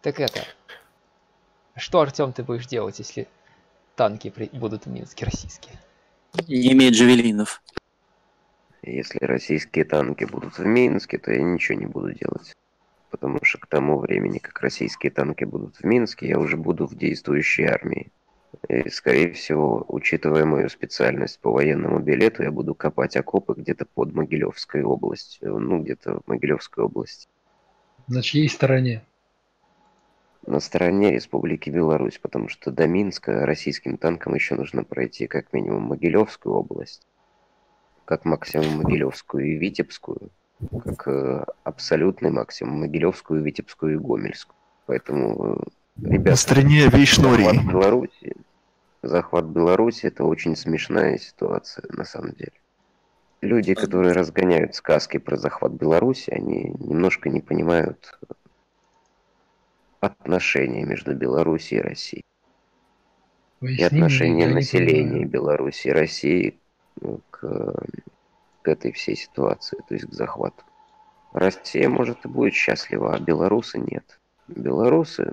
Так это, что, Артем, ты будешь делать, если танки будут в Минске российские? Не имеет джавелинов. Если российские танки будут в Минске, то я ничего не буду делать. Потому что к тому времени, как российские танки будут в Минске, я уже буду в действующей армии. И, скорее всего, учитывая мою специальность по военному билету, я буду копать окопы где-то под Могилевской областью. Ну, где-то в Могилевской области. На чьей стороне? На стороне Республики Беларусь, потому что до Минска российским танкам еще нужно пройти как минимум Могилевскую область, как максимум Могилевскую и Витебскую, как абсолютный максимум Могилевскую, Витебскую и Гомельскую. Поэтому, ребята, на стороне Вейшнории. Захват Беларуси — это очень смешная ситуация, на самом деле. Люди, которые разгоняют сказки про захват Беларуси, они немножко не понимают отношения между Беларусью и Россией. И отношения населения Беларуси и России к этой всей ситуации, то есть к захвату. Россия, может, и будет счастлива, а белорусы нет. Белорусы,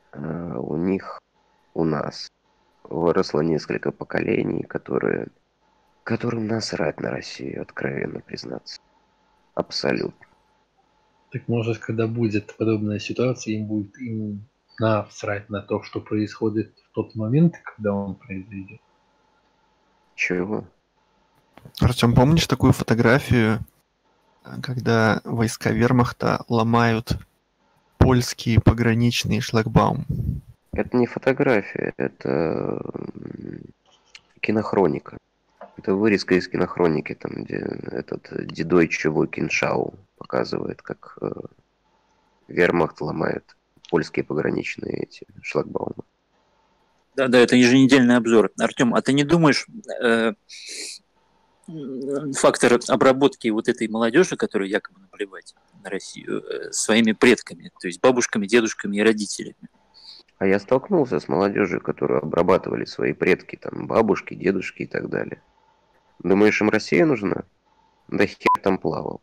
у нас выросло несколько поколений, которым насрать на Россию, откровенно признаться. Абсолютно. Так может, когда будет подобная ситуация, им будет насрать на то, что происходит в тот момент, когда он произойдет. Чего? Артем, помнишь такую фотографию, когда войска вермахта ломают польский пограничный шлагбаум? Это не фотография, это кинохроника. Это вырезка из кинохроники, там, где этот Дидойче Войкиншау показывает, как вермахт ломает польские пограничные эти шлагбаумы. Да, это еженедельный обзор. Артем, а ты не думаешь, фактор обработки вот этой молодежи, которая якобы наплевать на Россию, своими предками, то есть бабушками, дедушками и родителями? А я столкнулся с молодежью, которую обрабатывали свои предки, там, бабушки, дедушки и так далее. Думаешь, им Россия нужна? Да хер там плавал.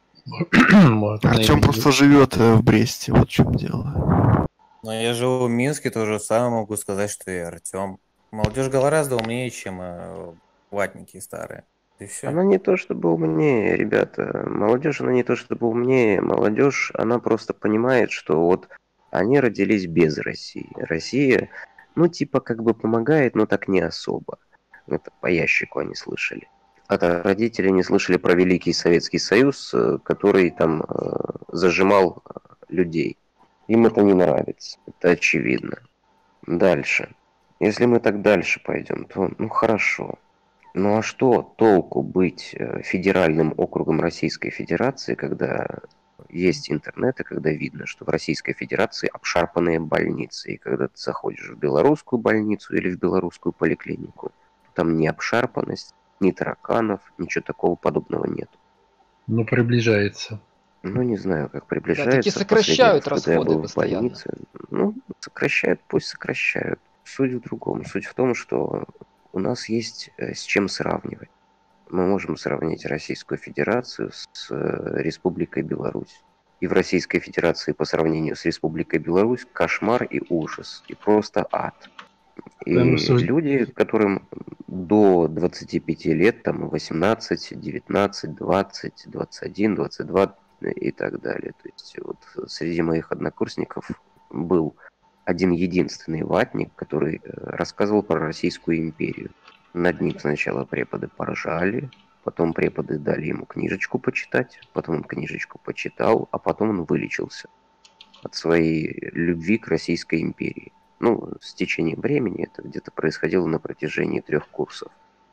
Артем просто живет в Бресте, вот в чем дело. Но я живу в Минске, то же самое могу сказать, что и Артем. Молодежь гораздо умнее, чем ватники старые. И все. Она не то чтобы умнее, ребята. Молодежь, она не то чтобы умнее. Молодежь, она просто понимает, что вот они родились без России. Россия, ну, типа, как бы помогает, но так не особо. Это по ящику они слышали. А родители не слышали про Великий Советский Союз, который там зажимал людей. Им это не нравится. Это очевидно. Дальше. Если мы так дальше пойдем, то, ну, хорошо. Ну, а что толку быть федеральным округом Российской Федерации, когда есть интернет, и когда видно, что в Российской Федерации обшарпанные больницы, и когда ты заходишь в белорусскую больницу или в белорусскую поликлинику, там ни обшарпанность, ни тараканов, ничего такого подобного нет. Но приближается. Ну, не знаю, как приближается. Да, таки сокращают расходы постоянно. Больнице, ну, сокращают, пусть сокращают. Суть в другом. Суть в том, что у нас есть с чем сравнивать. Мы можем сравнить Российскую Федерацию с Республикой Беларусь. И в Российской Федерации по сравнению с Республикой Беларусь кошмар и ужас. И просто ад. И люди, которым до 25 лет, там 18, 19, 20, 21, 22 и так далее. То есть вот среди моих однокурсников был один единственный ватник, который рассказывал про Российскую империю. Над ним сначала преподы поржали, потом преподы дали ему книжечку почитать, потом он книжечку почитал, а потом он вылечился от своей любви к Российской империи. Ну, с течением времени это где-то происходило на протяжении 3 курсов.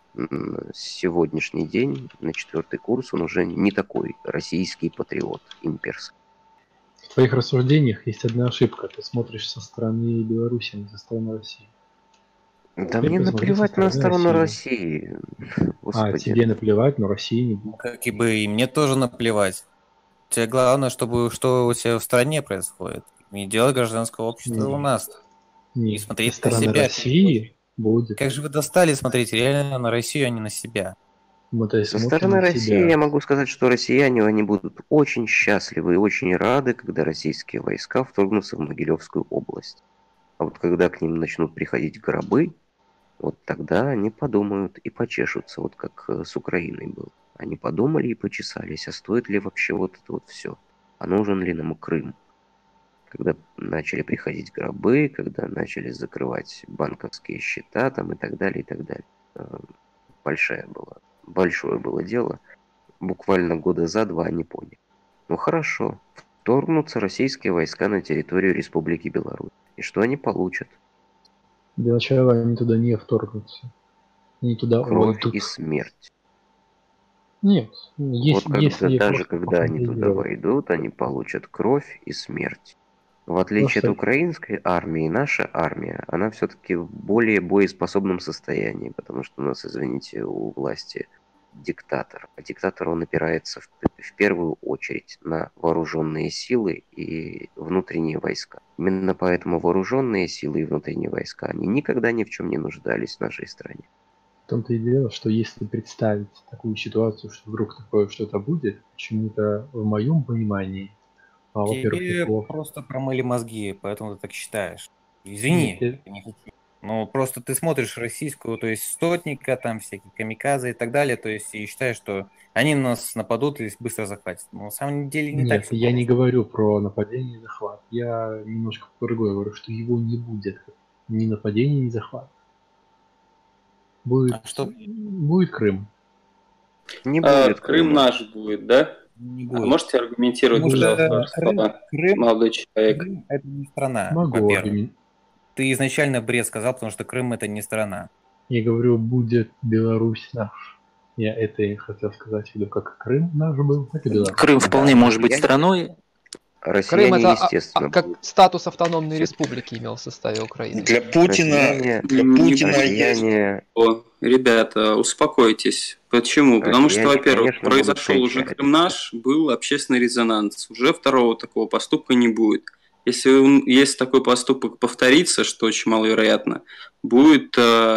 Сегодняшний день, на 4-й курс, он уже не такой российский патриот, имперский. В твоих рассуждениях есть одна ошибка. Ты смотришь со стороны Беларуси, а не со стороны России. Да мне наплевать на сторону России. А, тебе наплевать, но России не будет. Как и бы и мне тоже наплевать. Тебе главное, чтобы что у тебя в стране происходит. Не делать гражданского общества у нас. Не смотреть со стороны на себя. России будет. Как же вы достали смотреть реально на Россию, а не на себя? Мы-то Со смотрим стороны на России себя. я могу сказать, что россияне они будут очень счастливы и очень рады, когда российские войска вторгнутся в Могилевскую область. А вот когда к ним начнут приходить гробы, вот тогда они подумают и почешутся, вот как с Украиной был. Они подумали и почесались, а стоит ли вообще вот это вот все? А нужен ли нам Крым? Когда начали приходить гробы, когда начали закрывать банковские счета там и так далее, и так далее. Большое было дело. Буквально года за два они поняли. Ну хорошо, вторгнутся российские войска на территорию Республики Беларусь. И что они получат? Для начала они туда не вторгнутся. Они туда Кровь войдут. и смерть. Нет, Вот если даже просто когда они туда пофантазировать. войдут, они получат кровь и смерть. В отличие от Просто украинской армии, наша армия, она все-таки в более боеспособном состоянии, потому что у нас, извините, у власти диктатор. А диктатор, он опирается в первую очередь на вооруженные силы и внутренние войска. Именно поэтому вооруженные силы и внутренние войска, они никогда ни в чем не нуждались в нашей стране. в том-то и дело, что если представить такую ситуацию, что вдруг такое что-то будет, почему-то в моем понимании, во-первых, Тебе такого... просто промыли мозги, поэтому ты так считаешь. Извини, Нет, я не хочу. Ну, просто ты смотришь российскую, то есть Стотника, там всякие камикадзе и так далее, то есть и считаешь, что они на нас нападут и быстро захватят. Но на самом деле не так Нет, все я не просто. говорю про нападение и захват. Я немножко по другое говорю, что его не будет. Ни нападения, ни захвата. А что Будет Крым. Не будет Крым Крыма. наш будет, да? не А будет? можете аргументировать, Потому что пожалуйста, ваши слова, молодой человек? Крым это не страна, Могу во-первых. аргументировать. Ты изначально бред сказал, потому что Крым это не страна. Я говорю, будет Беларусь наш. Я это и хотел сказать, виду, как Крым наш был, так и Беларусь. Крым вполне может быть Я- страной. Крым Россияне, это естественно, как будут. статус автономной республики имел в составе Украины. Для Путина, Россияне, для Путина есть. россияне, Ребята, успокойтесь. Почему? Потому что, россияне, во-первых, конечно, будут произошел уже кричать. Крым наш, был общественный резонанс. Уже второго такого поступка не будет. Если такой поступок повторится, что очень маловероятно, будет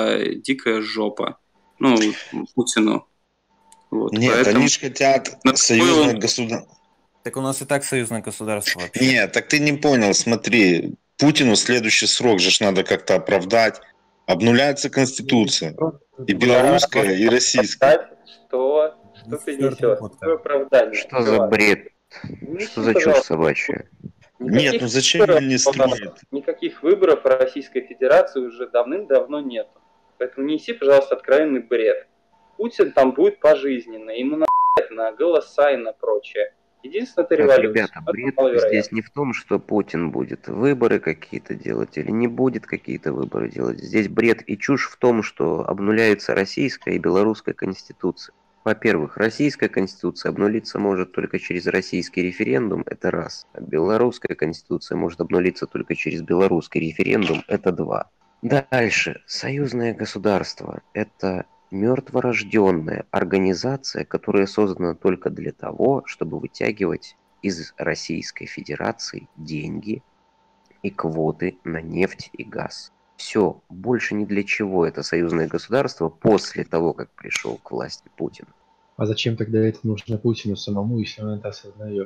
дикая жопа. Ну, Путину. Вот, Нет, поэтому... они же хотят союзное государство. Так у нас и так союзное государство вообще. Нет, так ты не понял, смотри. Путину следующий срок же ж надо как-то оправдать. Обнуляется Конституция. И белорусская, и российская. Что ты несешь? Какое оправдание? Что за бред? Что за чушь собачья? Нет, ну зачем они строят? Никаких выборов в Российской Федерации уже давным-давно нету. Поэтому не неси, пожалуйста, откровенный бред. Путин там будет пожизненно, ему на голоса и на прочее. Единственное, это Так, революция. ребята, бред здесь не в том, что Путин будет выборы какие-то делать или не будет какие-то выборы делать. Здесь бред и чушь в том, что обнуляется российская и белорусская конституция. Во-первых, российская конституция обнулиться может только через российский референдум, это раз. А белорусская конституция может обнулиться только через белорусский референдум, это два. Дальше. Союзное государство – это мертворожденная организация, которая создана только для того, чтобы вытягивать из Российской Федерации деньги и квоты на нефть и газ. Все, больше ни для чего это союзное государство после того, как пришел к власти Путин. А зачем тогда это нужно Путину самому, если он это осознает?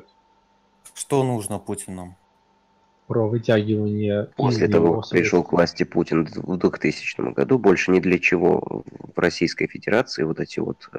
Что нужно Путину? Про вытягивание После из того, него как пришел к власти Путин в 2000 году, больше ни для чего в Российской Федерации вот эти вот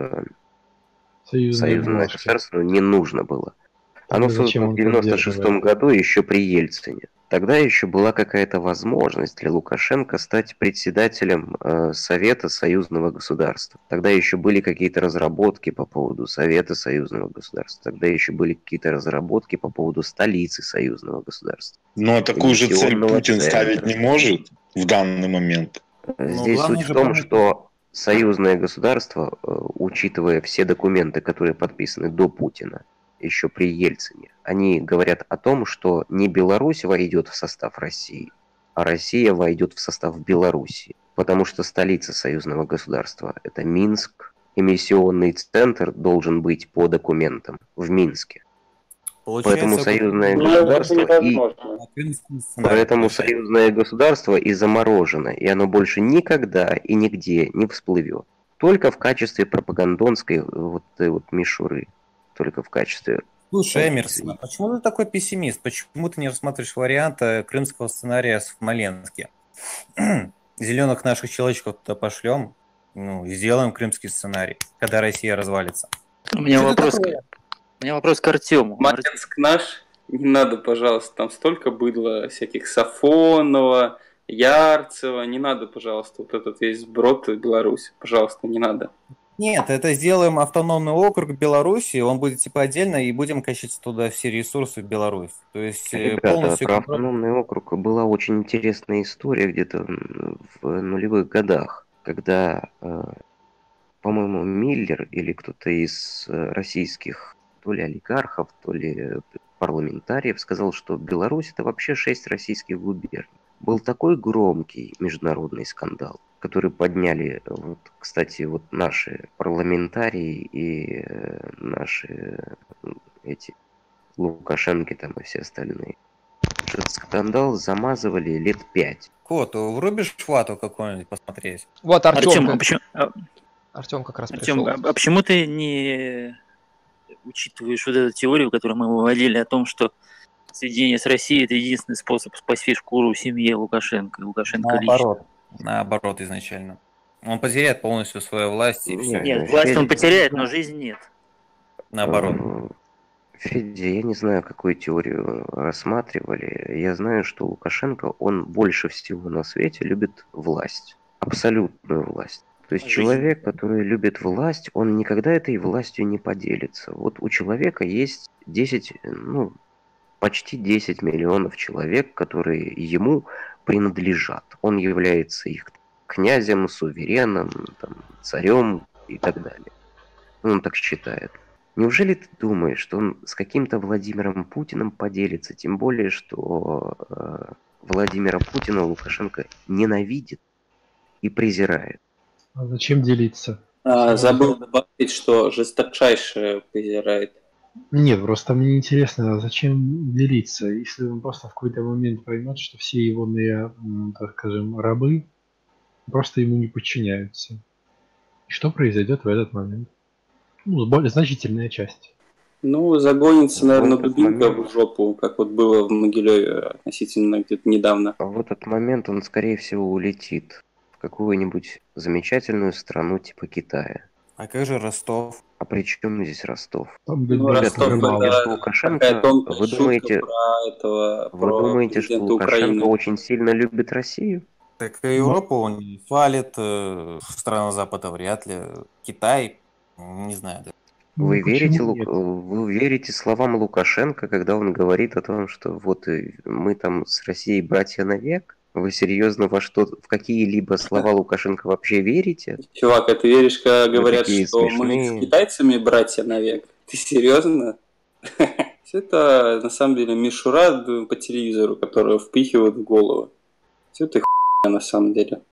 союзное государство не нужно было. Оно создано в 96 году еще при Ельцине. Тогда еще была какая-то возможность для Лукашенко стать председателем Совета союзного государства. Тогда еще были какие-то разработки по поводу Совета союзного государства. Тогда еще были какие-то разработки по поводу столицы союзного государства. Но такую же цель Путин ставить не может в данный момент. Здесь суть в том, что союзное государство, учитывая все документы, которые подписаны до Путина, еще при Ельцине, они говорят о том, что не Беларусь войдет в состав России, а Россия войдет в состав Беларуси. Потому что столица союзного государства – это Минск, эмиссионный центр должен быть по документам в Минске. Поэтому союзное государство и заморожено, и оно больше никогда и нигде не всплывет. только в качестве пропагандонской вот этой вот мишуры. Только в качестве... Слушай, Эмерсон, почему ты такой пессимист? Почему ты не рассматриваешь вариант крымского сценария в Смоленске? Зеленых наших человечков туда пошлем, и сделаем крымский сценарий, когда Россия развалится. У меня вопрос к Артему. Смоленск наш, не надо, пожалуйста, там столько быдла всяких Сафонова, Ярцева, не надо, пожалуйста, вот этот весь сброд в Беларусь, пожалуйста, не надо. Нет, это сделаем автономный округ Беларуси, он будет типа отдельно, и будем качать туда все ресурсы в Беларусь. То есть Ребята, полностью... про автономный округ была очень интересная история где-то в нулевых годах, когда, по-моему, Миллер или кто-то из российских то ли олигархов, то ли парламентариев сказал, что Беларусь это вообще 6 российских губерний. Был такой громкий международный скандал, который подняли, вот, кстати, вот наши парламентарии и наши эти Лукашенко там и все остальные. Этот скандал замазывали лет 5. Кот, врубишь хвату какой-нибудь посмотреть? Вот Артем. Артем как раз пришел. А почему ты не учитываешь вот эту теорию, которую мы выводили о том, что соединение с Россией – это единственный способ спасти шкуру семье Лукашенко, и Лукашенко лично? Наоборот изначально. Он потеряет полностью свою власть и все. Нет, власть он потеряет, но жизнь нет. Наоборот. Федя, я не знаю, какую теорию рассматривали. Я знаю, что Лукашенко, он больше всего на свете любит власть. Абсолютную власть. То есть человек, который любит власть, он никогда этой властью не поделится. Вот у человека есть 10, почти 10 миллионов человек, которые ему принадлежат. Он является их князем, сувереном, царем и так далее. Он так считает. Неужели ты думаешь, что он с каким-то Владимиром Путиным поделится? Тем более, что Владимира Путина Лукашенко ненавидит и презирает. А зачем делиться? Забыл добавить, что жесточайше презирает. Нет, просто мне интересно, зачем делиться, если он просто в какой-то момент поймет, что все его, так скажем, рабы просто ему не подчиняются. И что произойдет в этот момент? Более значительная часть. Загонится, наверное, дубинка в жопу, как вот было в Могилеве относительно где-то недавно. А в этот момент он, скорее всего, улетит в какую-нибудь замечательную страну типа Китая. А как же Ростов? А при чем здесь Ростов? Ростов это Лукашенко, вы думаете, что Лукашенко очень сильно любит Россию? Так Европу он не хвалит, страны Запада вряд ли, Китай, не знаю. Да. Вы верите словам Лукашенко, когда он говорит о том, что вот мы там с Россией братья навек? Вы серьезно в какие-либо слова Лукашенко вообще верите? Чувак, а ты веришь, когда говорят, что мы с китайцами братья навек? Ты серьезно? Все это на самом деле мишура по телевизору, которую впихивают в голову. Все это хуйня на самом деле.